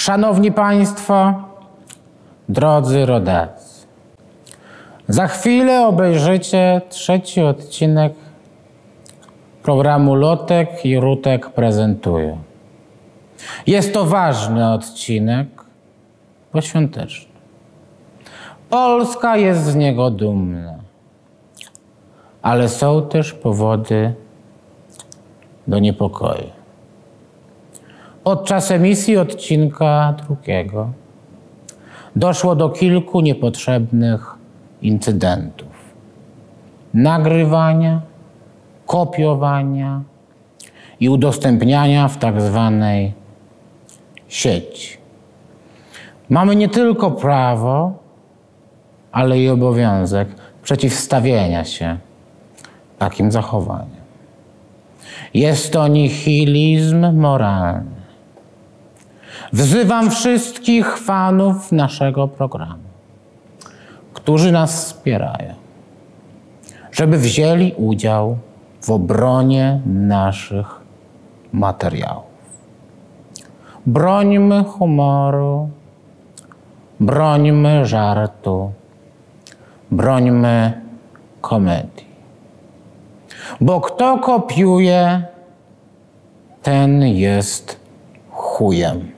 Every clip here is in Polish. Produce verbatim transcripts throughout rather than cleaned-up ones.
Szanowni Państwo, drodzy rodacy, za chwilę obejrzycie trzeci odcinek programu Lotek i Rutek prezentują. Jest to ważny odcinek, bo świąteczny. Polska jest z niego dumna, ale są też powody do niepokoju. Podczas emisji odcinka drugiego doszło do kilku niepotrzebnych incydentów. Nagrywania, kopiowania i udostępniania w tak zwanej sieci. Mamy nie tylko prawo, ale i obowiązek przeciwstawienia się takim zachowaniom. Jest to nihilizm moralny. Wzywam wszystkich fanów naszego programu, którzy nas wspierają, żeby wzięli udział w obronie naszych materiałów. Brońmy humoru, brońmy żartu, brońmy komedii. Bo kto kopiuje, ten jest chujem.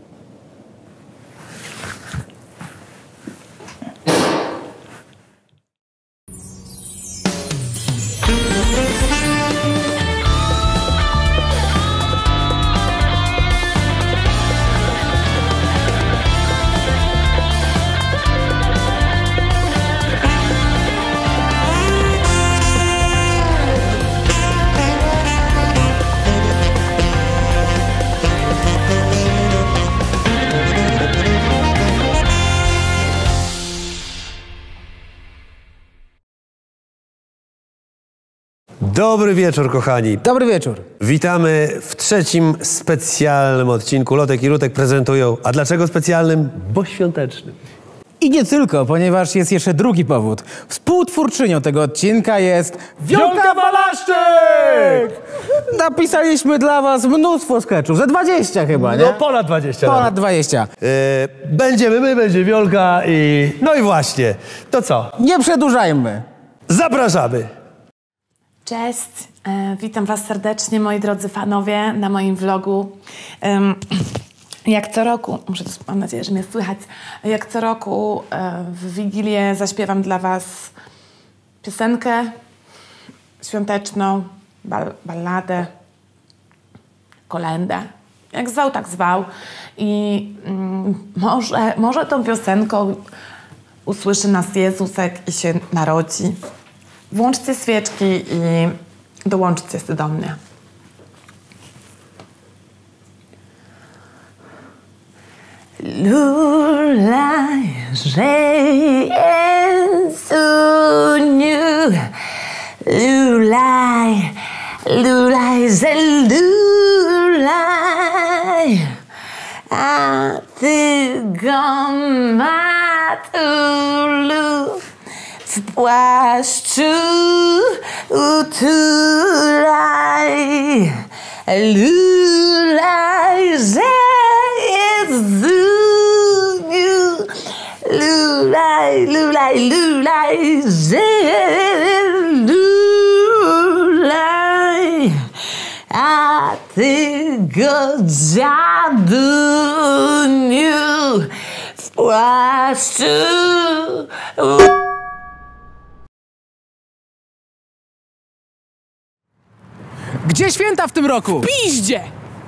Dobry wieczór, kochani. Dobry wieczór. Witamy w trzecim specjalnym odcinku Lotek i Rutek prezentują. A dlaczego specjalnym? Bo świątecznym. I nie tylko, ponieważ jest jeszcze drugi powód. Współtwórczynią tego odcinka jest Wiolka Walaszczyk! Napisaliśmy dla was mnóstwo sketchów, ze dwadzieścia chyba, nie? No ponad dwadzieścia. Ponad dwadzieścia. Yy, będziemy my, będzie Wiolka i... No i właśnie, to co? Nie przedłużajmy. Zapraszamy. Cześć, e, witam was serdecznie, moi drodzy fanowie, na moim vlogu. Um, jak co roku, muszę to, mam nadzieję, że mnie słychać, jak co roku e, w Wigilię zaśpiewam dla was piosenkę świąteczną, bal, balladę, kolędę, jak zwał, tak zwał. I mm, może, może tą piosenką usłyszy nas Jezusek i się narodzi. Włączcie świeczki i dołączcie się do mnie. Lulaj, że Jezuniu, lulaj, lulaj, że lulaj, a ty go matulu. W płaszczu utulaj, lulaj, że Jezuniu, lulaj, lulaj, lulaj, że lulaj, a ty go dziaduniu w płaszczu. Gdzie święta w tym roku? W piździe!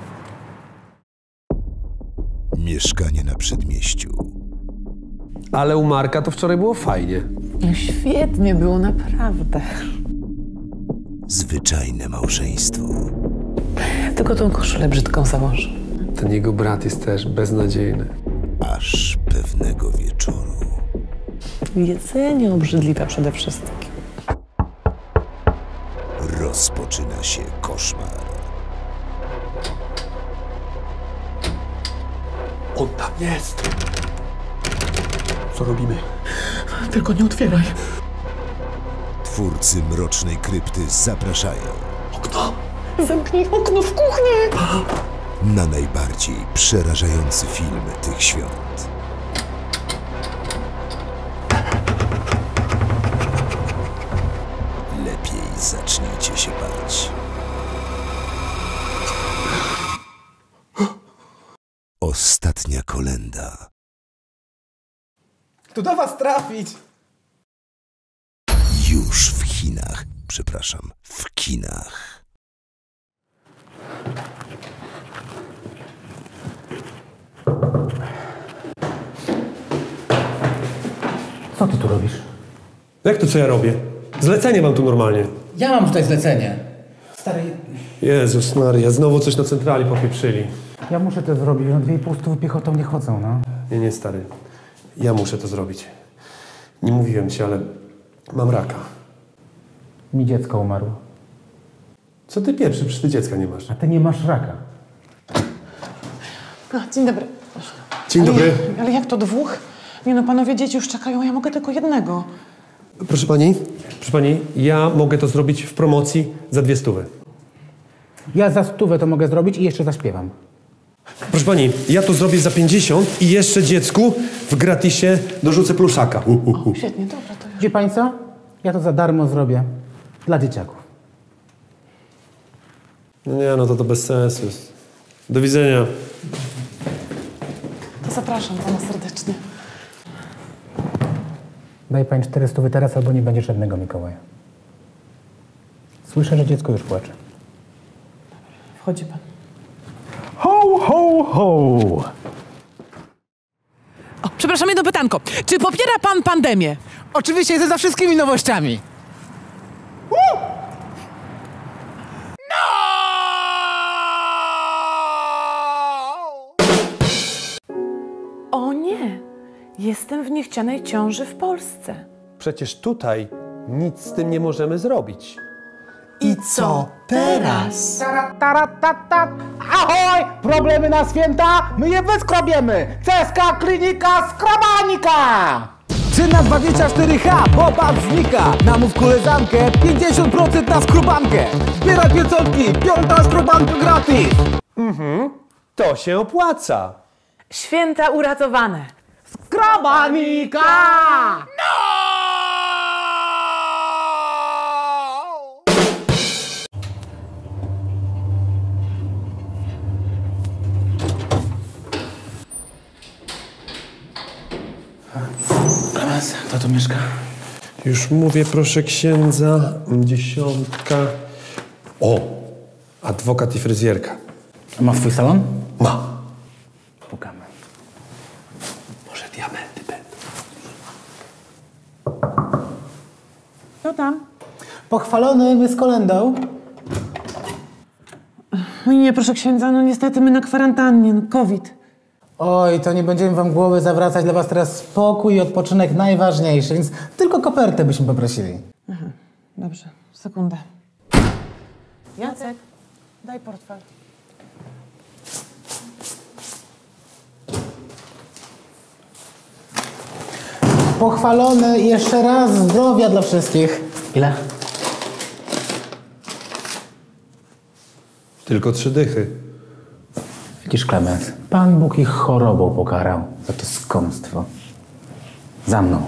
Mieszkanie na przedmieściu. Ale u Marka to wczoraj było fajnie. No świetnie było, naprawdę. Zwyczajne małżeństwo. Tylko tą koszulę brzydką założę. Ten jego brat jest też beznadziejny. Aż pewnego wieczoru. Jedzenie obrzydliwe przede wszystkim. Rozpoczyna się koszmar. On tam jest. Co robimy? Tylko nie otwieraj. Twórcy Mrocznej Krypty zapraszają. Okno! Zamknij okno w kuchni! na najbardziej przerażający film tych świąt. Lepiej zacznijcie się bać. Ostatnia kolenda. Tu do was trafić! Już w Chinach. Przepraszam, w kinach. Co ty tu robisz? Jak to co ja robię? Zlecenie mam tu normalnie. Ja mam tutaj zlecenie. Stary, Jezus Maria, znowu coś na centrali popieprzyli. ja muszę to zrobić, no dwie i pół stówy piechotą nie chodzą, no. Nie, nie, stary. Ja muszę to zrobić. Nie mówiłem ci, ale mam raka. Mi dziecko umarło. Co ty pierwszy? Przecież ty dziecka nie masz. A ty nie masz raka. A, dzień dobry. Dzień ale, dobry. Ale jak to dwóch? Nie no, panowie dzieci już czekają, a ja mogę tylko jednego. Proszę pani, proszę pani, ja mogę to zrobić w promocji za dwie stówy. Ja za stówę to mogę zrobić i jeszcze zaśpiewam. Proszę pani, ja to zrobię za pięćdziesiąt i jeszcze dziecku w gratisie dorzucę pluszaka. Uh, uh, uh. Świetnie, dobra, to już. Wie pani co? Ja to za darmo zrobię. Dla dzieciaków. No nie, no to to bez sensu jest. Do widzenia. To zapraszam pana serdecznie. Daj pani cztery stówy teraz, albo nie będzie żadnego Mikołaja. Słyszę, że dziecko już płacze. Wchodzi pan. Ho, ho, ho! O, przepraszam, jedno pytanko. Czy popiera pan pandemię? Oczywiście jestem za wszystkimi nowościami. O nie! Jestem w niechcianej ciąży w Polsce. Przecież tutaj nic z tym nie możemy zrobić. I co teraz? Tara, tara, ta, ta. Ahoj! Problemy na święta? My je wyskrobiemy! Ceska klinika skrabanika! Czy na dwadzieścia cztery H popatrz znika! Namów koleżankę pięćdziesiąt procent na skrobankę! Zbieraj piecotki, piąta skrobanka gratis! To się opłaca. Święta uratowane. Skrabanika! Kto tu mieszka? Już mówię, proszę księdza, dziesiątka. O, adwokat i fryzjerka. A ma swój salon? Ma. Pukamy. Może diamenty będą. Co tam? Pochwalony, my z kolendą. Oj nie, proszę księdza, no niestety my na kwarantannie, no COVID. Oj, to nie będziemy wam głowy zawracać. Dla was teraz spokój i odpoczynek najważniejszy, więc tylko kopertę byśmy poprosili. Aha, dobrze, sekundę. Jacek, daj portfel. Pochwalony, jeszcze raz zdrowia dla wszystkich. Ile? Tylko trzy dychy. Widzisz, Klemens, Pan Bóg ich chorobą pokarał za to skąpstwo. Za mną.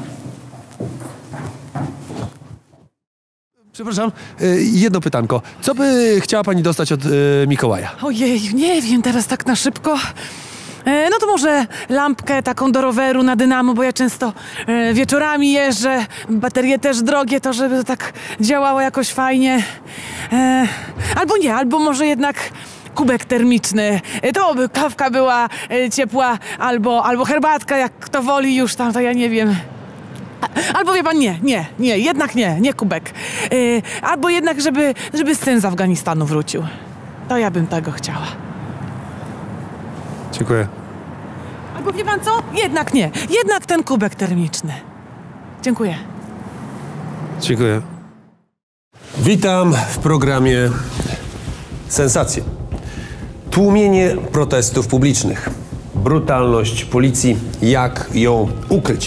Przepraszam, y, jedno pytanko. Co by chciała pani dostać od y, Mikołaja? Ojej, nie wiem teraz tak na szybko. E, no to może lampkę taką do roweru na dynamo, bo ja często e, wieczorami jeżdżę. Baterie też drogie, to żeby to tak działało jakoś fajnie. E, albo nie, albo może jednak kubek termiczny. E, to by kawka była e, ciepła, albo, albo herbatka, jak kto woli już tam, to ja nie wiem. A, albo wie pan, nie, nie, nie, jednak nie, nie kubek. E, albo jednak, żeby, żeby syn z Afganistanu wrócił. To ja bym tego chciała. Dziękuję. Albo wie pan co? Jednak nie. Jednak ten kubek termiczny. Dziękuję. Dziękuję. Witam w programie Sensacje. Tłumienie protestów publicznych. Brutalność policji. Jak ją ukryć?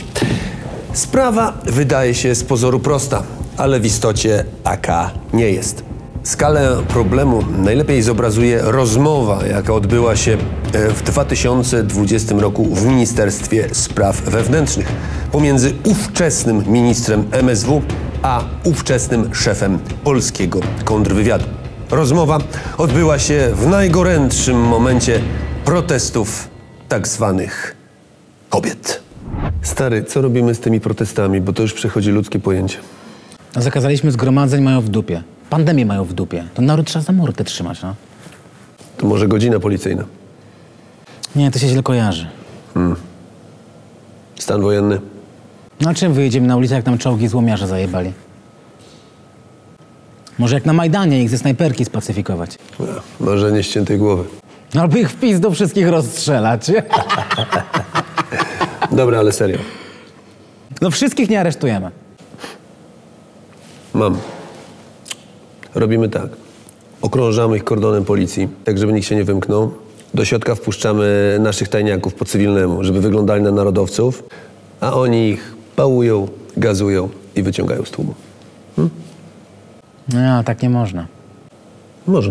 Sprawa wydaje się z pozoru prosta, ale w istocie taka nie jest. Skalę problemu najlepiej zobrazuje rozmowa, jaka odbyła się w dwa tysiące dwudziestym roku w Ministerstwie Spraw Wewnętrznych pomiędzy ówczesnym ministrem M S W a ówczesnym szefem polskiego kontrwywiadu. Rozmowa odbyła się w najgorętszym momencie protestów tak zwanych kobiet. Stary, co robimy z tymi protestami, bo to już przechodzi ludzkie pojęcie. Zakazaliśmy zgromadzeń, mają w dupie. Pandemię mają w dupie. To naród trzeba za mordę trzymać, no. To może godzina policyjna? Nie, to się źle kojarzy. Hmm. Stan wojenny? No a czym wyjedziemy na ulicę, jak nam czołgi złomiarze zajebali? Może jak na Majdanie ich ze snajperki spacyfikować. No, marzenie ściętej głowy. No albo ich w pizdu wszystkich rozstrzelać. Dobra, ale serio. No wszystkich nie aresztujemy. Mam. Robimy tak. Okrążamy ich kordonem policji, tak żeby nikt się nie wymknął. Do środka wpuszczamy naszych tajniaków po cywilnemu, żeby wyglądali na narodowców, a oni ich pałują, gazują i wyciągają z tłumu. Hm? No, tak nie można. Można.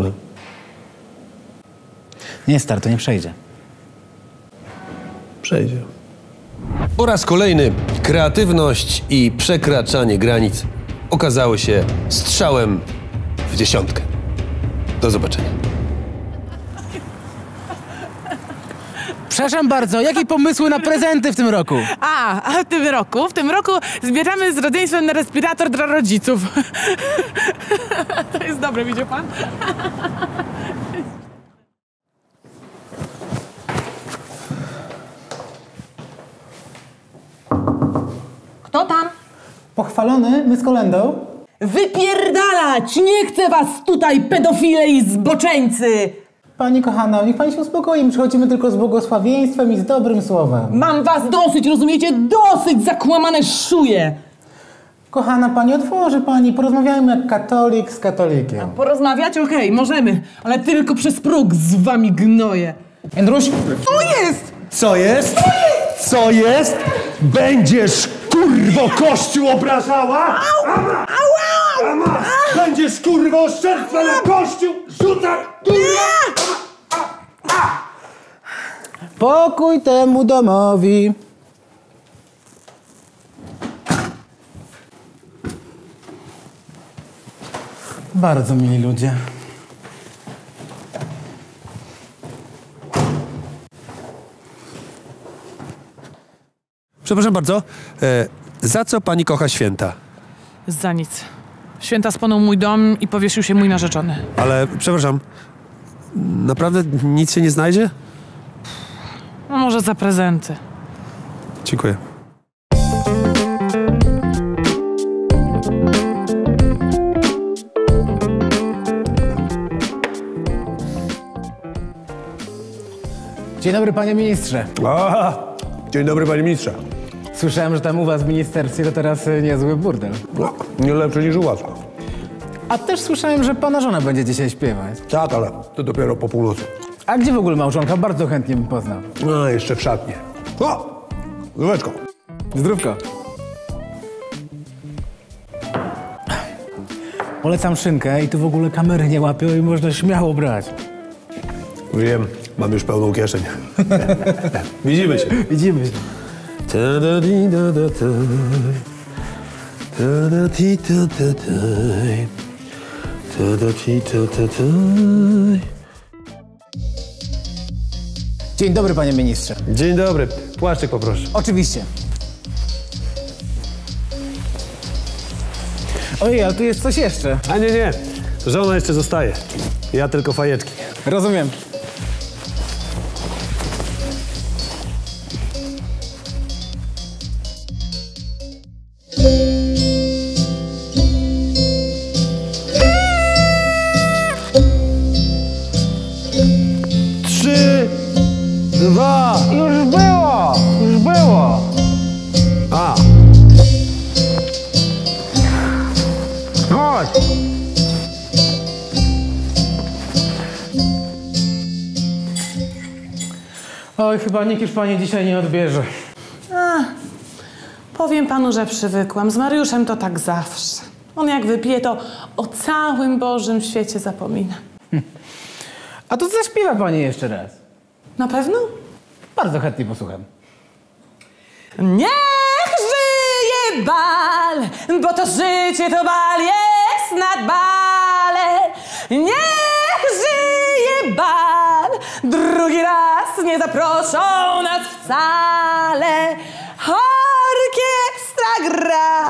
Nie, stary, to nie przejdzie. Przejdzie. Po raz kolejny kreatywność i przekraczanie granic okazały się strzałem w dziesiątkę. Do zobaczenia. Przepraszam bardzo, jakie pomysły na prezenty w tym roku? A, a w tym roku? W tym roku zbieramy z rodzeństwem na respirator dla rodziców. To jest dobre, widział pan? Kto tam? Pochwalony, my z kolendą. Wypierdalać! Nie chcę was tutaj, pedofile i zboczeńcy! Pani kochana, niech pani się uspokoi. My przychodzimy tylko z błogosławieństwem i z dobrym słowem. Mam was dosyć, rozumiecie? Dosyć, zakłamane szuje! Kochana pani, otworzy pani. Porozmawiajmy jak katolik z katolikiem. Porozmawiać? Okej, możemy, ale tylko przez próg z wami gnoję. Jędruś, Co jest? Co jest? Co jest? Będziesz, kurwo, Kościół obrażała? Ama! Ama! Będziesz, kurwo, oszczerstwa na Kościół rzucać, kurwa! pokój temu domowi. Bardzo mili ludzie. Przepraszam bardzo, e, za co pani kocha święta? Za nic. Święta spłonął mój dom i powiesił się mój narzeczony. Ale, przepraszam, naprawdę nic się nie znajdzie? No może za prezenty. Dziękuję. Dzień dobry, panie ministrze. A, dzień dobry, panie ministrze. Słyszałem, że tam u was w ministerstwie to teraz y, niezły burdel. No, nie lepszy niż u was. A też słyszałem, że pana żona będzie dzisiaj śpiewać. Tak, ale to dopiero po północy. A gdzie w ogóle małżonka? Bardzo chętnie bym poznał. No, jeszcze w szatnie. O, zdróweczko. Zdrówko. Polecam szynkę i tu w ogóle kamery nie łapią i można śmiało brać. Wiem, mam już pełną kieszeń. Widzimy się. Widzimy się. Dzień dobry, panie ministrze. Dzień dobry. Płaszczyk poproszę. Oczywiście. Ojej, ale tu jest coś jeszcze. A nie, nie. Żona jeszcze zostaje. Ja tylko fajeczki. Rozumiem. Trzy, dwa. Już było, już było. A. Chodź. Oj, chyba nikt już pani dzisiaj nie odbierze. A, powiem panu, że przywykłam. Z Mariuszem to tak zawsze. On jak wypije, to o całym Bożym świecie zapomina. A to zaśpiewa pani jeszcze raz. Na pewno? Bardzo chętnie posłucham. Niech żyje bal, bo to życie to bal jest nad bale. Niech żyje bal, drugi raz nie zaproszą nas wcale. Orkiestra gra.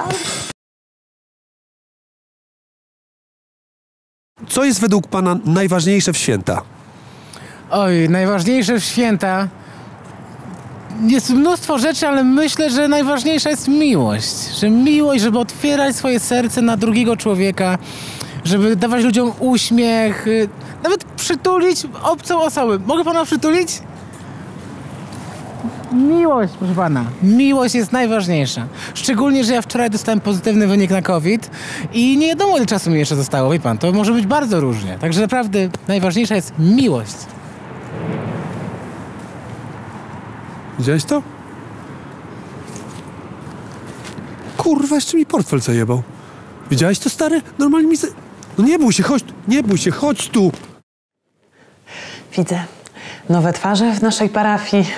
Co jest według pana najważniejsze w święta? Oj, najważniejsze w święta... Jest mnóstwo rzeczy, ale myślę, że najważniejsza jest miłość. Że miłość, żeby otwierać swoje serce na drugiego człowieka, żeby dawać ludziom uśmiech, y, nawet przytulić obcą osobę. Mogę pana przytulić? Miłość, proszę pana. Miłość jest najważniejsza. Szczególnie, że ja wczoraj dostałem pozytywny wynik na COVID i nie wiadomo, ile czasu mi jeszcze zostało, wie pan. To może być bardzo różnie. Także naprawdę najważniejsza jest miłość. Widziałeś to? Kurwa, jeszcze mi portfel zajebał. Widziałeś to, stary? Normalnie mi... No nie bój się, chodź tu. Nie bój się, chodź tu. Widzę nowe twarze w naszej parafii.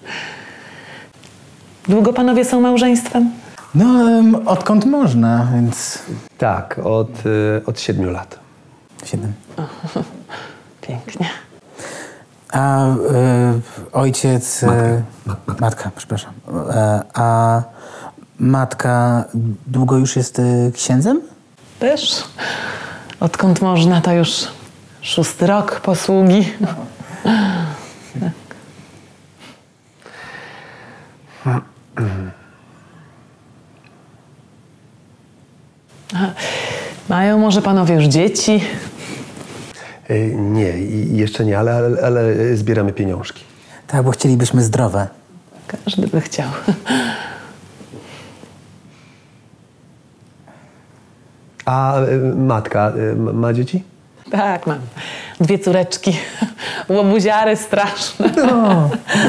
Długo panowie są małżeństwem? No, um, odkąd można, więc... Tak, od, y, od siedmiu lat. Siedem. Pięknie. A y, ojciec... Y, matka. matka, przepraszam. Y, a matka długo już jest y, księdzem? Też. Odkąd można, to już szósty rok posługi. Mają może panowie już dzieci? Y, nie, i- jeszcze nie, ale, ale, ale zbieramy pieniążki. Tak, bo chcielibyśmy zdrowe. Każdy by chciał. A y, matka y, ma- ma dzieci? Tak, mam. Dwie córeczki. Łobuziary straszne. No.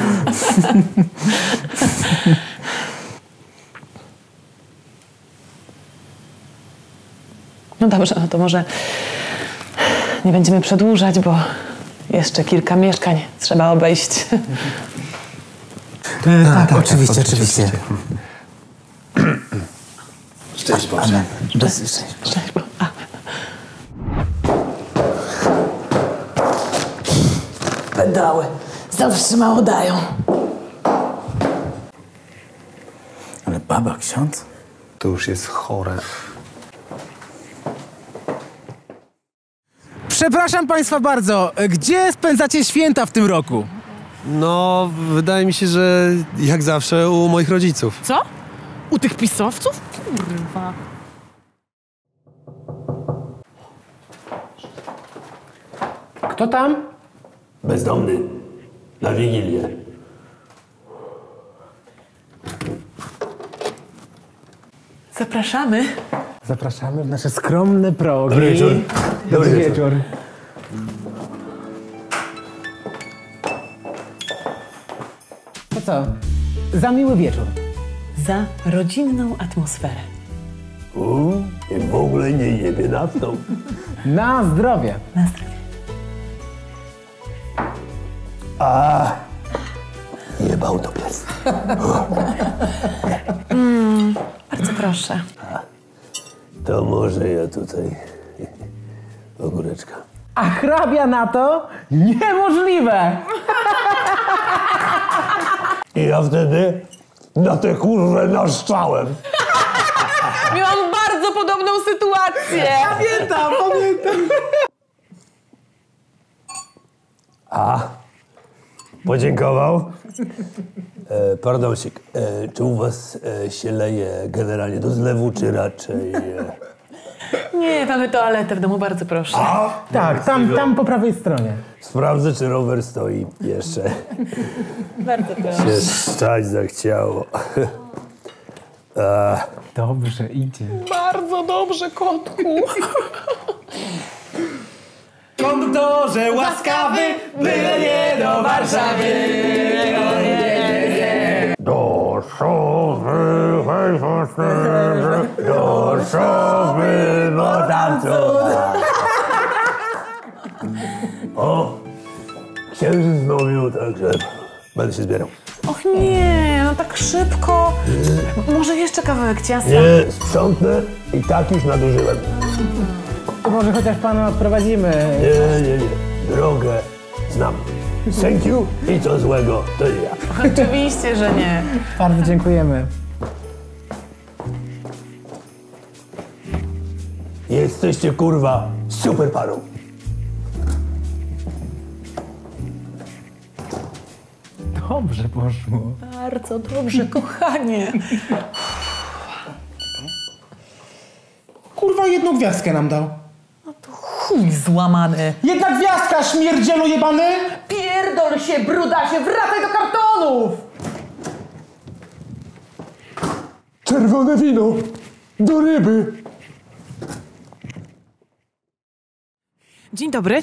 No dobrze, no to może nie będziemy przedłużać, bo jeszcze kilka mieszkań trzeba obejść. E, tak, tak, oczywiście, oczywiście. Szczęść Boże. Amen. Bez szczęścia. Cześć, bo... A. Pedały. Zawsze mało dają. Ale baba, ksiądz? To już jest chore. Przepraszam państwa bardzo, gdzie spędzacie święta w tym roku? No, wydaje mi się, że jak zawsze u moich rodziców. Co? U tych pisowców? Kurwa. Kto tam? Bezdomny. Na Wigilię. Zapraszamy. Zapraszamy w nasze skromne progi. Dobry wieczór. Dobry wieczór. To co? Za miły wieczór. Za rodzinną atmosferę. U, i w ogóle nie jebie naftą. Na zdrowie. Na zdrowie. A, jebał to pies. Bardzo proszę. To może ja tutaj ogóreczka. A hrabia na to? Niemożliwe! I ja wtedy na tę kurwę naszczałem. Miałam bardzo podobną sytuację. Pamiętam, pamiętam. A, podziękował. E, pardonsik, e, czy u was e, się leje generalnie do zlewu, czy raczej... E... Nie, mamy toaletę w domu, bardzo proszę. Tak, tam, tam po prawej stronie. Sprawdzę, czy rower stoi jeszcze. Bardzo proszę. Się stać zachciało. A, Dobrze, idzie. Bardzo dobrze, kotku. Konduktorze łaskawy, byle nie do Warszawy. do szowy, hej, do szowy. Będę się zbierał. Och nie, no tak szybko. Może jeszcze kawałek ciasta? Nie, sprzątnę i tak już nadużyłem. To może chociaż pana odprowadzimy. Nie, nie, nie. Drogę znam. Thank you i co złego, to ja. Oczywiście, że nie. Bardzo dziękujemy. Jesteście, kurwa, super parą. Dobrze poszło. Bardzo dobrze, kochanie. Kurwa, jedną gwiazdkę nam dał. Chuj złamany. Jedna gwiazdka, śmierdzielu jebany! Pierdol się, bruda się, wracaj do kartonów! Czerwone wino! Do ryby! Dzień dobry.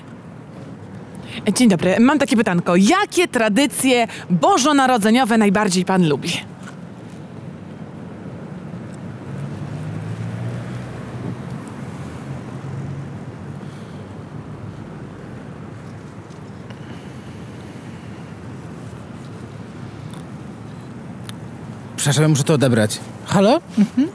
Dzień dobry. Mam takie pytanko. Jakie tradycje bożonarodzeniowe najbardziej pan lubi? Przepraszam, muszę to odebrać. Halo? Mhm.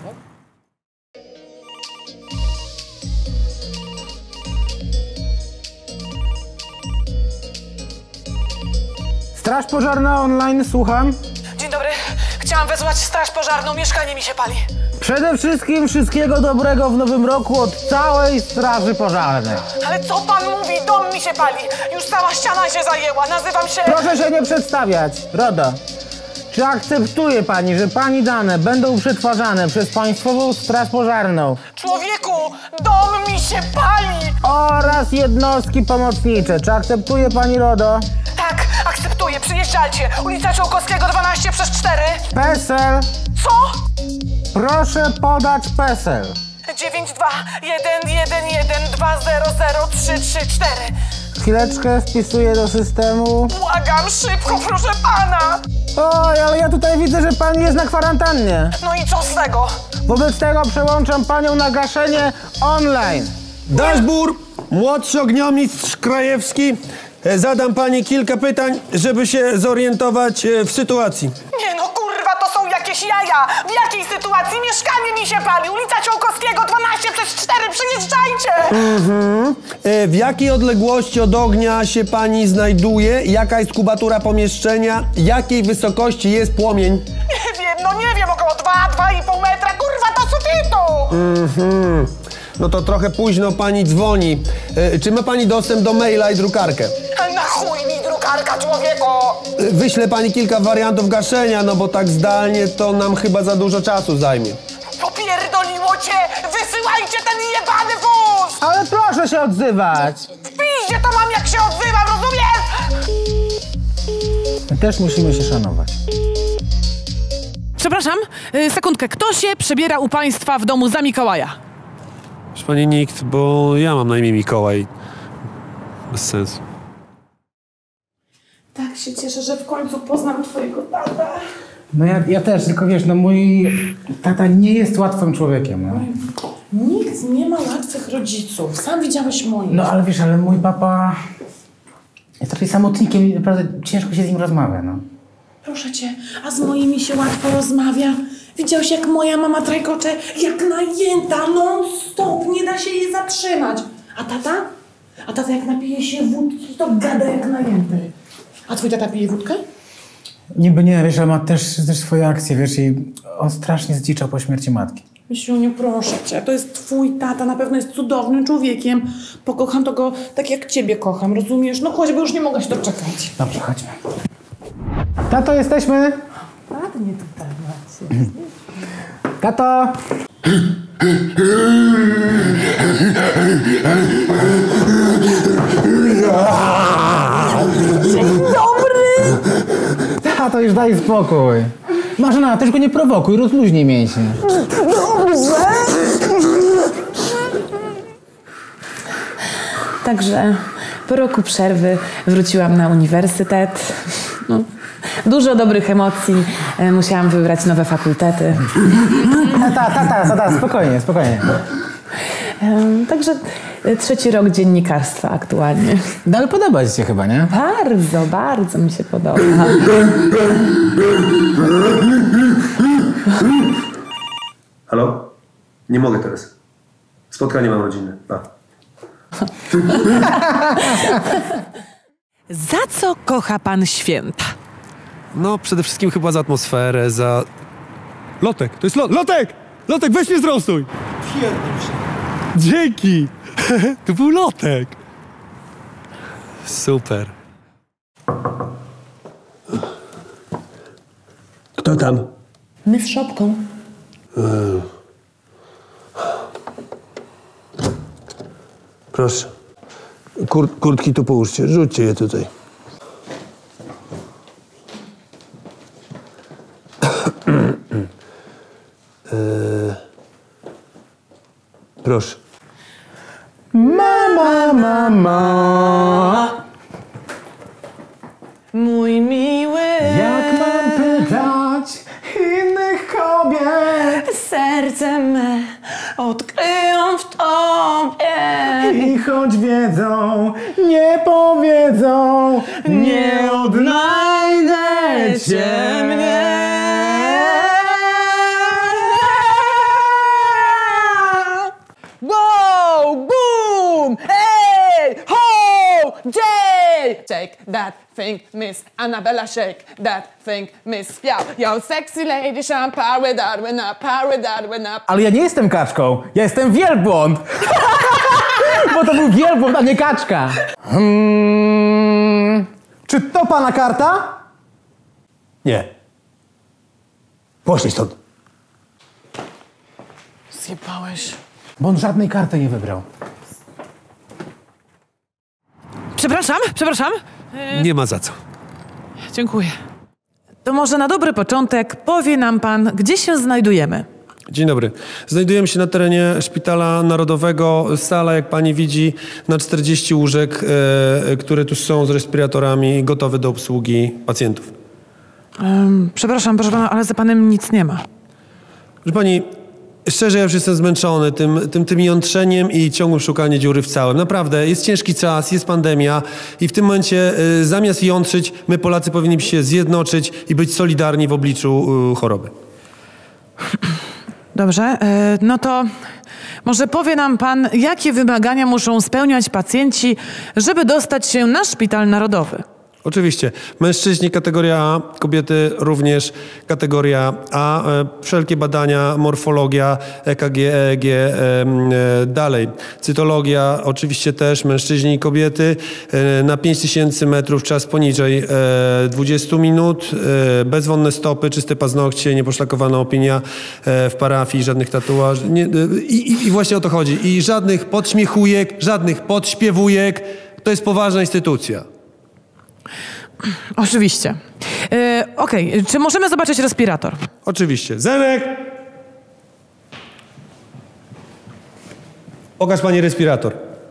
Straż pożarna online, słucham. Dzień dobry. Chciałam wezwać straż pożarną. Mieszkanie mi się pali. Przede wszystkim wszystkiego dobrego w nowym roku od całej straży pożarnej. Ale co pan mówi? Dom mi się pali. Już cała ściana się zajęła. Nazywam się... Proszę się nie przedstawiać. RODO, czy akceptuje pani, że pani dane będą przetwarzane przez Państwową Straż Pożarną Człowieku, dom mi się pali! oraz jednostki pomocnicze? Czy akceptuje pani, RODO? Tak, akceptuję. Przyjeżdżajcie. Ulica Ciołkowskiego dwanaście przez cztery. PESEL. Co? Proszę podać PESEL. dziewięć dwa jeden jeden jeden dwa zero zero trzy trzy cztery. Chwileczkę, wpisuję do systemu. Błagam, szybko, proszę pana! Oj, ale ja tutaj widzę, że pani jest na kwarantannie. No i co z tego? Wobec tego przełączam panią na gaszenie online. Daszbur, młodszy ogniomistrz Krajewski. E, Zadam pani kilka pytań, żeby się zorientować e, w sytuacji. Nie no, kurwa, to są jakieś jaja! W jakiej sytuacji? Mieszkanie mi się pali! Ulica Ciołkowskiego dwanaście przez cztery, przyjeżdżajcie! Mhm. E, W jakiej odległości od ognia się pani znajduje? Jaka jest kubatura pomieszczenia? Jakiej wysokości jest płomień? Nie wiem, no nie wiem, około dwa, dwa i pół metra, kurwa, do sufitu! Mhm. No to trochę późno pani dzwoni. E, Czy ma pani dostęp do maila i drukarkę? Na chuj mi drukarka, człowieku! E, Wyślę pani kilka wariantów gaszenia, no bo tak zdalnie to nam chyba za dużo czasu zajmie. Popierdoliło cię! Wysyłajcie ten jebany wóz! Ale proszę się odzywać. W piździe to mam, jak się odzywam, rozumiesz? My też musimy się szanować. Przepraszam, y, sekundkę. Kto się przebiera u państwa w domu za Mikołaja? Proszę pani, nikt, bo ja mam na imię Mikołaj. Bez sensu. Tak się cieszę, że w końcu poznam twojego tata. No ja, ja też, tylko wiesz, no mój tata nie jest łatwym człowiekiem, no. Nikt nie ma łatwych rodziców. Sam widziałeś moich. No ale wiesz, ale mój papa jest raczej samotnikiem i naprawdę ciężko się z nim rozmawia, no. Proszę cię, a z moimi się łatwo rozmawia. Widziałeś, jak moja mama trajkocze, jak najęta, non-stop, nie da się jej zatrzymać. A tata? A tata jak napije się wódki, to gada jak najęty. A twój tata pije wódkę? Niby nie, wiesz, ale ma też, też swoje akcje, wiesz, i on strasznie zdziczał po śmierci matki. Misiuniu, proszę cię, to jest twój tata, na pewno jest cudownym człowiekiem. Pokocham to go tak, jak ciebie kocham, rozumiesz? No chodź, bo już nie mogę się doczekać. Dobrze, chodźmy. Tato, jesteśmy? Ładnie tutaj macie. Tato! Dobry! Tato, już daj spokój. Marzena, też go nie prowokuj, rozluźnij mięśnie. Dobrze. Także po roku przerwy wróciłam na uniwersytet. No, dużo dobrych emocji. E, Musiałam wybrać nowe fakultety. Tata, tata, tata, spokojnie, spokojnie. Em, Także trzeci rok dziennikarstwa aktualnie. No ale podoba ci się chyba, nie? Bardzo, bardzo mi się podoba. Halo? Nie mogę teraz. Spotkanie mam rodzinne. Pa. Za co kocha pan święta? No, przede wszystkim chyba za atmosferę, za... Lotek, to jest lot... Lotek! Lotek, weź mnie zrostuj! Dzięki! To był Lotek! Super. Kto tam? My z szopką. Proszę. Kur kurtki tu połóżcie, rzućcie je tutaj. eee, proszę. Mama, mama. Mój miły. Jak mam pytać innych kobiet? Serce me odkryją w tobie. I choć wiedzą, nie powiedzą, nie odnajdę cię mnie. Wow, boom, hey, ho, Jay. Shake that thing, Miss Annabella, shake that thing, Miss, yo, yo, sexy lady, shine, power that, when up, power that, when up. Ale ja nie jestem kaczką, ja jestem wielbłąd. Bo to był wielbłąd, a nie kaczka. Hmm, czy to pana karta? Nie. Poszli stąd. Zjebałeś. Bo on żadnej karty nie wybrał. Przepraszam, przepraszam. Nie ma za co. Dziękuję. To może na dobry początek powie nam pan, gdzie się znajdujemy. Dzień dobry. Znajdujemy się na terenie Szpitala Narodowego. Sala, jak pani widzi, na czterdzieści łóżek, e, które tu są z respiratorami, gotowe do obsługi pacjentów. Um, przepraszam, proszę pana, ale za panem nic nie ma. Proszę pani, szczerze, ja już jestem zmęczony tym, tym, tym jątrzeniem i ciągłym szukaniem dziury w całym. Naprawdę, jest ciężki czas, jest pandemia i w tym momencie y, zamiast jątrzyć, my Polacy powinni się zjednoczyć i być solidarni w obliczu y, choroby. Dobrze, y, no to może powie nam pan, jakie wymagania muszą spełniać pacjenci, żeby dostać się na Szpital Narodowy? Oczywiście. Mężczyźni kategoria A, kobiety również kategoria A. E, wszelkie badania, morfologia, E K G, E E G, e, e, dalej. Cytologia, oczywiście też mężczyźni i kobiety. E, na pięć tysięcy metrów czas poniżej e, dwudziestu minut. E, bezwonne stopy, czyste paznokcie, nieposzlakowana opinia e, w parafii, żadnych tatuaży. Nie, e, i, I właśnie o to chodzi. I żadnych podśmiechujek, żadnych podśpiewujek. To jest poważna instytucja. Oczywiście. Yy, Okej, okay. Czy możemy zobaczyć respirator? Oczywiście. Zenek! Pokaż pani respirator.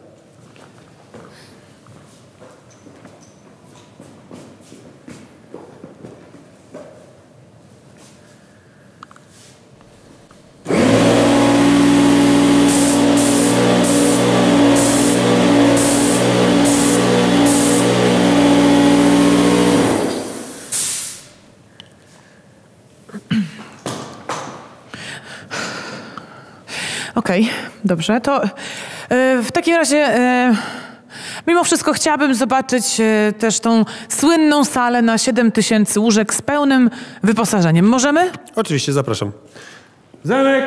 Okej, okay, dobrze. To yy, w takim razie yy, mimo wszystko chciałabym zobaczyć yy, też tą słynną salę na siedem tysięcy łóżek z pełnym wyposażeniem. Możemy? Oczywiście, zapraszam. Zenek!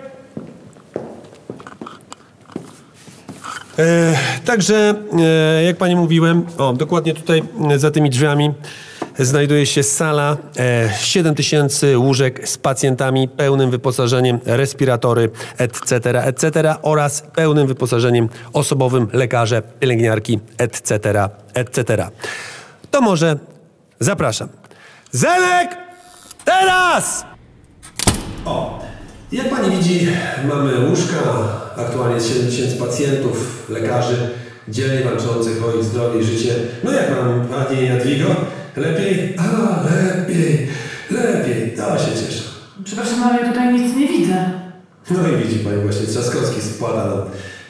E, także, e, jak pani mówiłem, o, dokładnie tutaj e, za tymi drzwiami znajduje się sala, e, siedem tysięcy łóżek z pacjentami, pełnym wyposażeniem, respiratory, et cetera, et cetera oraz pełnym wyposażeniem osobowym, lekarze, pielęgniarki, et cetera, et cetera. To może zapraszam. Zenek! Teraz! O, jak pani widzi, mamy łóżka, aktualnie jest siedem tysięcy pacjentów, lekarzy dzielnie walczących o ich zdrowie i życie. No jak mam, pani Jadwigo? Lepiej? A, lepiej, lepiej, to się cieszę. Przepraszam, ale ja tutaj nic nie widzę. No i widzi pani właśnie, Trzaskowski składa nam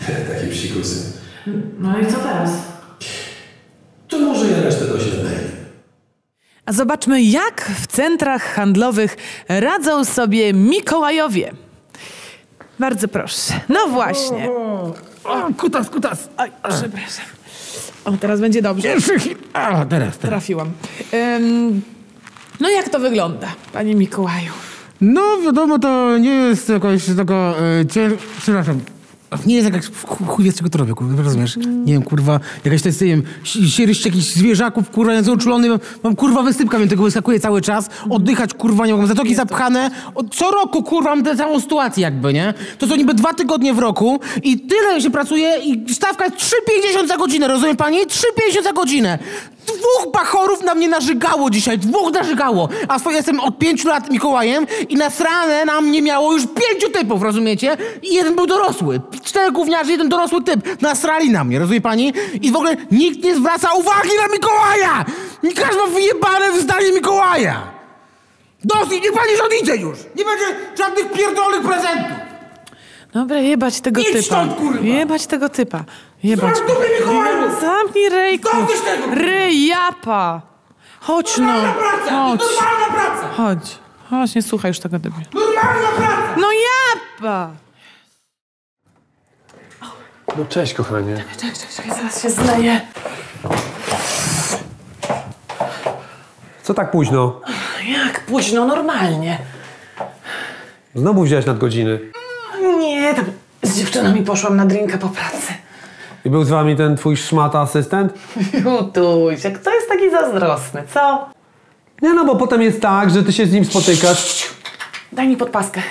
Takie psikusy. No i co teraz? To może ja resztę do siebie. A zobaczmy, jak w centrach handlowych radzą sobie Mikołajowie. Bardzo proszę. No właśnie. O, kutas, kutas. Oj, przepraszam. O, teraz będzie dobrze. A, teraz, teraz. Trafiłam. Ym, no jak to wygląda, panie Mikołaju? No, wiadomo, to nie jest jakoś taka e, cięż... Przepraszam. Nie jest jakaś chuj wie, z czego to robię, kurwa, rozumiesz? Nie wiem, kurwa, jakaś to jest, nie wiem, sieryść jakichś zwierzaków, kurwa, ja uczulony, mam, mam kurwa wysypka, mnie tego wyskakuje cały czas, oddychać, kurwa, nie mogę, zatoki zapchane, od, co roku, kurwa, mam tę samą sytuację jakby, nie? To są niby dwa tygodnie w roku i tyle się pracuje i stawka jest trzy pięćdziesiąt za godzinę, rozumie pani? trzy pięćdziesiąt za godzinę! Dwóch bachorów na mnie nażygało dzisiaj, dwóch nażygało, a swoje jestem od pięciu lat Mikołajem i nasrane na mnie miało już pięciu typów, rozumiecie? I jeden był dorosły, cztery gówniarzy, jeden dorosły typ, nasrali na mnie, rozumie pani? I w ogóle nikt nie zwraca uwagi na Mikołaja! Każdy ma wyjebane zdanie Mikołaja! Dosyć, niech pani żonicie już! Nie będzie żadnych pierdolonych prezentów! Dobra, jebać tego Idź typa. stąd, kurwa! Jebać tego typa. Jebać. Zamknij mnie, Mikołaju! Zamknij ryjku. Dosyć tego! Ryj, japa. Chodź no. Normalna praca! Chodź. Normalna praca! Chodź. Chodź, nie słuchaj już tego debila. Normalna praca! No japa. No cześć, kochanie. Czekaj, czekaj, zaraz się zleję. Co tak późno? Jak późno, normalnie. Znowu wziąłeś nadgodziny. Nie, tam z dziewczynami poszłam na drinka po pracy. I był z wami ten twój szmata asystent? Jutuś, kto jest taki zazdrosny, co? Nie no, bo potem jest tak, że ty się z nim spotykasz. Daj mi podpaskę.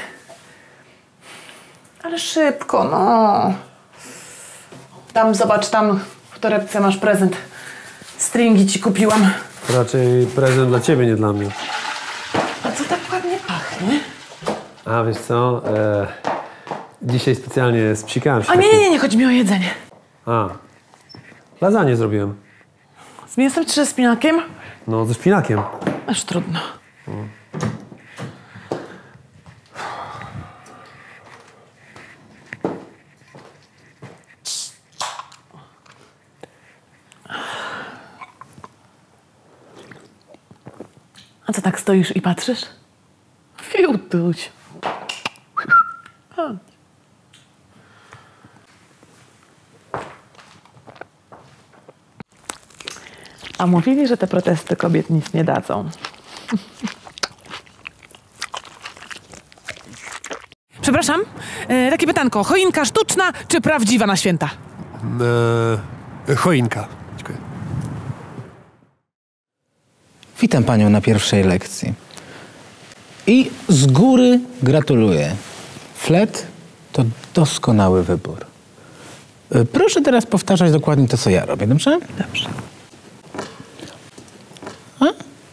Ale szybko, no. Tam, zobacz, tam w torebce masz prezent. Stringi ci kupiłam. Raczej prezent dla ciebie, nie dla mnie. A co tak ładnie pachnie? A wiesz co? E, dzisiaj specjalnie spsikałem się. A nie, takim- nie, nie, nie, chodzi mi o jedzenie. A. Lasagne zrobiłem. Z mięsem czy ze szpinakiem? No, ze szpinakiem. Aż trudno. A co tak stoisz i patrzysz? Fiutuś. A mówili, że te protesty kobiet nic nie dadzą. Przepraszam, e, takie pytanko. Choinka sztuczna czy prawdziwa na święta? E, choinka. Dziękuję. Witam panią na pierwszej lekcji. I z góry gratuluję. Flet to doskonały wybór. Y, Proszę teraz powtarzać dokładnie to, co ja robię, dobrze? Dobrze. A?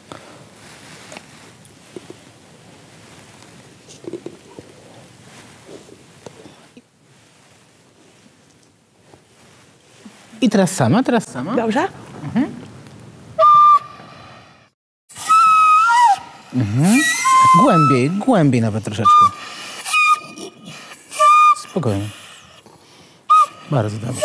I teraz sama, teraz sama. Dobrze? Głębiej, głębiej nawet troszeczkę. Spokojnie. Bardzo dobrze.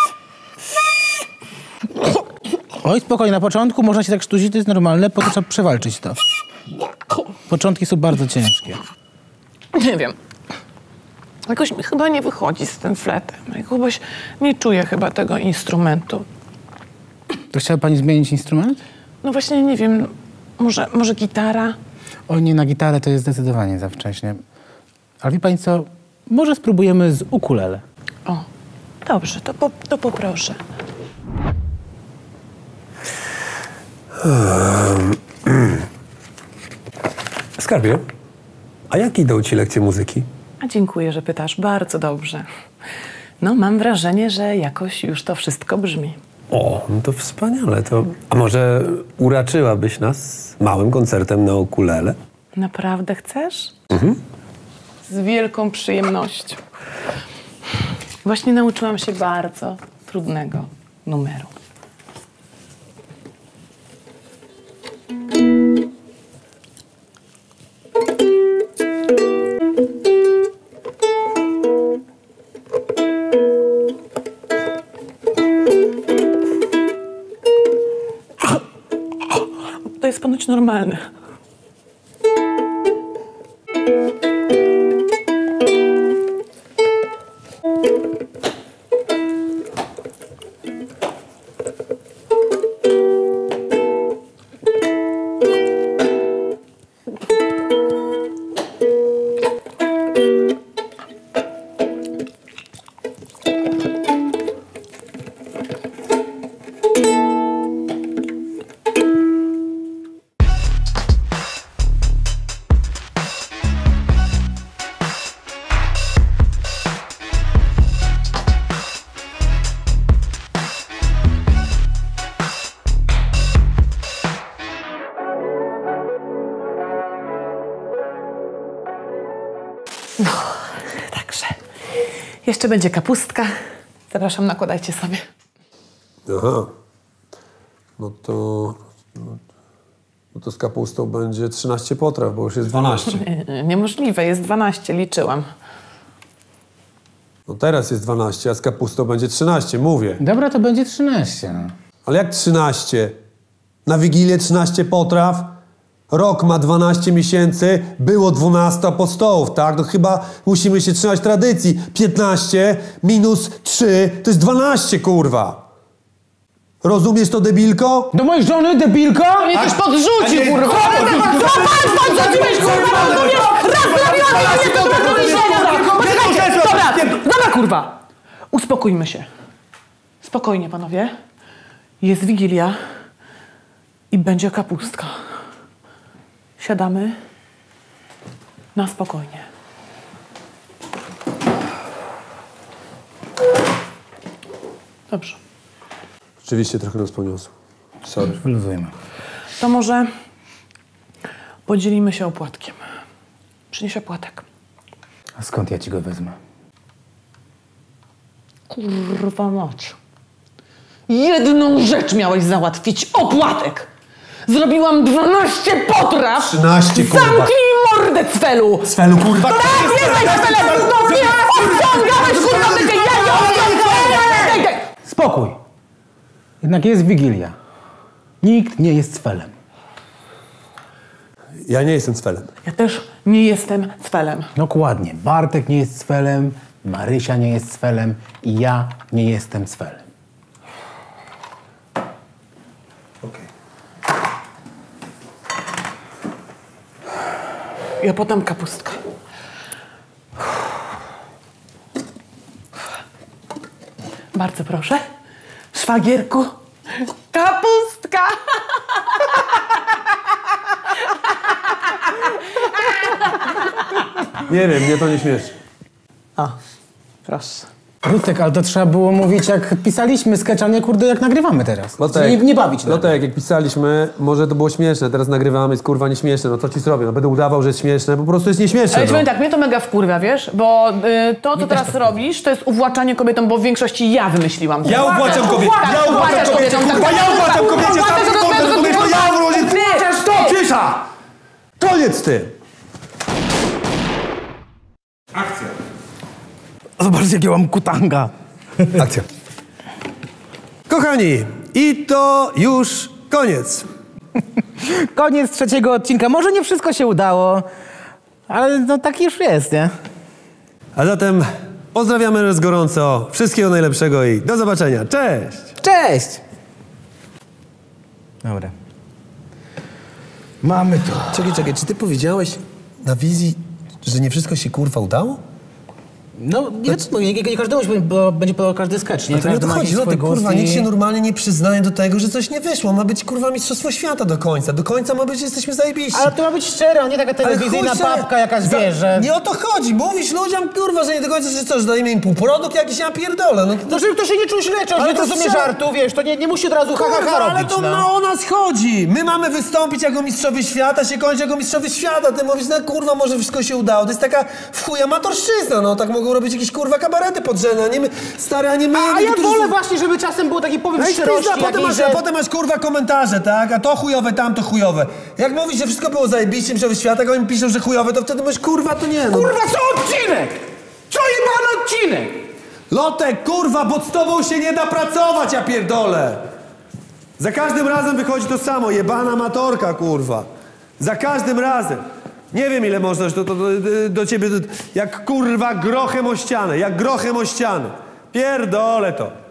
Oj, spokojnie, na początku można się tak sztudzić, to jest normalne, potem trzeba przewalczyć to. Początki są bardzo ciężkie. Nie wiem. Jakoś mi chyba nie wychodzi z tym fletem. Jakoś nie czuję chyba tego instrumentu. To chciała pani zmienić instrument? No właśnie nie wiem, może, może gitara? Oj, nie, na gitarę to jest zdecydowanie za wcześnie. Ale wie pani co, może spróbujemy z ukulele. O, dobrze, to, po, to poproszę. Skarbie, a jak idą ci lekcje muzyki? A dziękuję, że pytasz. Bardzo dobrze. No, mam wrażenie, że jakoś już to wszystko brzmi. O, no to wspaniale. To... A może uraczyłabyś nas małym koncertem na ukulele? Naprawdę chcesz? Z wielką przyjemnością. Właśnie nauczyłam się bardzo trudnego numeru. być normalny. No, także. Jeszcze będzie kapustka. Zapraszam, nakładajcie sobie. Aha. No to... No to z kapustą będzie trzynaście potraw, bo już jest dwanaście. Nie, niemożliwe, jest dwanaście, liczyłam. No teraz jest dwanaście, a z kapustą będzie trzynaście, mówię. Dobra, to będzie trzynaście. No. Ale jak trzynaście? Na Wigilię trzynaście potraw? Rok ma dwanaście miesięcy, było dwanaście apostołów, tak? No chyba musimy się trzymać tradycji. piętnaście minus trzy to jest dwanaście, kurwa. Rozumiesz to, debilko? Do mojej żony, debilko? Mnie ktoś podrzucił, kurwa! Podrzuciłeś, kurwa! Raz zrobiłam, ja nie to Poczekajcie, dobra, dobra, kurwa! Uspokójmy się. Spokojnie, panowie. Jest Wigilia i będzie kapustka. Siadamy na spokojnie. Dobrze. Rzeczywiście trochę nas poniosło. Sorry. Wyluzujmy. To może podzielimy się opłatkiem. Przynieś opłatek. A skąd ja ci go wezmę? Kurwa mać. Jedną rzecz miałeś załatwić. Opłatek! Zrobiłam dwanaście potraw! trzynaście, kurwa. Zamknij mordę, Cfelu! Cfelu, kurwa! Tak, jesteś Cfelem! No nie! Odciągałeś, kurwa, takie jajo! Spokój. Jednak jest Wigilia. Nikt nie jest Cfelem. Ja nie jestem Cfelem. Ja też nie jestem Cfelem. Dokładnie. Bartek nie jest Cfelem, Marysia nie jest Cfelem i ja nie jestem Cfelem. Okej. Ja podam kapustkę. Bardzo proszę. Szwagierku. Kapustka! Nie wiem, mnie to nie śmieszy. O, proszę. Rutek, ale to trzeba było mówić, jak pisaliśmy sketch, a nie kurde, jak nagrywamy teraz. No tak. Nie, nie bawić No tak, jak pisaliśmy, może to było śmieszne, teraz nagrywamy, jest kurwa nieśmieszne, no co ci zrobię? No będę udawał, że jest śmieszne, po prostu jest nieśmieszne. Ale no. powiem tak, mnie to mega wkurwia, wiesz? Bo y, to, co teraz robisz, to jest uwłaczanie kobietom, bo w większości ja wymyśliłam. Ja uwłaczam kobiety, ja uwłaczam kobiety, kurwa, ja uwłaczam kobiety, sam wyglądam, to wiesz, to ja uwłaczam, ty, to, cisza! Koniec ty! Akcja. Zobaczcie, jakie mam kutanga. Akcja. Kochani, i to już koniec. Koniec trzeciego odcinka. Może nie wszystko się udało, ale no tak już jest, nie? A zatem pozdrawiamy raz gorąco, wszystkiego najlepszego i do zobaczenia. Cześć! Cześć! Dobra. Mamy to. Czekaj, czekaj, czy ty powiedziałeś na wizji, że nie wszystko się kurwa udało? No, nie, no, nie, nie każdemu się bo będzie podobał każdy sketch, nie? No to nie o Każdy to ma chodzi, jakiś no swój to kurwa, gust nikt i- się normalnie nie przyznaje do tego, że coś nie wyszło. Ma być kurwa mistrzostwo świata do końca. Do końca ma być, że jesteśmy zajebiści. Ale to ma być szczere, a nie taka telewizyjna chuj się- papka jakaś, za- wiesz, że... Nie o to chodzi. Mówisz ludziom, kurwa, że nie do końca, że co, że dajemy im półprodukt jakiś, ja pierdolę. No, No, żeby to się nie czuł źle, czy Ale nie to rozumie strzel- żartu, wiesz, to nie, nie musi od razu ha, ha, kurwa, ha ale robić, to no. no, o nas chodzi. My mamy wystąpić jako mistrzowie świata, się kończy jako mistrzowie świata. Ty mówisz, no kurwa, może wszystko się udało. To jest taka w chuj amatorszczyzna, no. Tak mogą robić jakieś kurwa kabarety podrzędne, a nie my, stary, a nie my. A ja którzy- wolę właśnie, żeby czasem był taki powiew No i szczerości pizda, potem, jakiejś, masz, że... a potem masz kurwa komentarze, tak? A to chujowe, tamto chujowe. Jak mówisz, że wszystko było zajebiście, mistrzowie świata, jak oni piszą, że chujowe, to wtedy mówisz, kurwa, to nie, no. Kurwa, co odcinek? Co jebany odcinek? Lotek, kurwa, bo z tobą się nie da pracować, ja pierdolę. Za każdym razem wychodzi to samo, jebana amatorka, kurwa. Za każdym razem. Nie wiem, ile można, do, do, do, do ciebie, do, jak kurwa grochem o ścianę, jak grochem o ścianę. Pierdolę to.